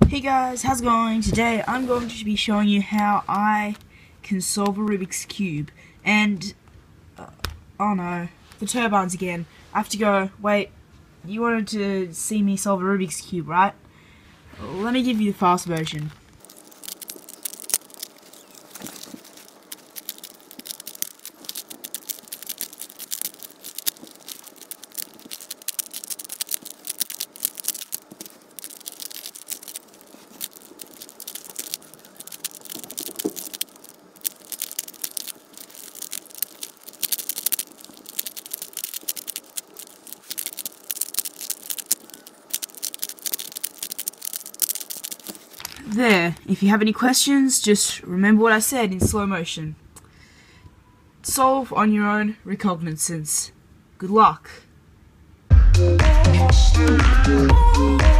Hey guys, how's it going? Today I'm going to be showing you how I can solve a Rubik's Cube. And, oh no, the turbines again. I have to go. Wait, you wanted to see me solve a Rubik's Cube, right? Let me give you the fast version. There, if you have any questions, just remember what I said in slow motion. Solve on your own recognizance. Good luck.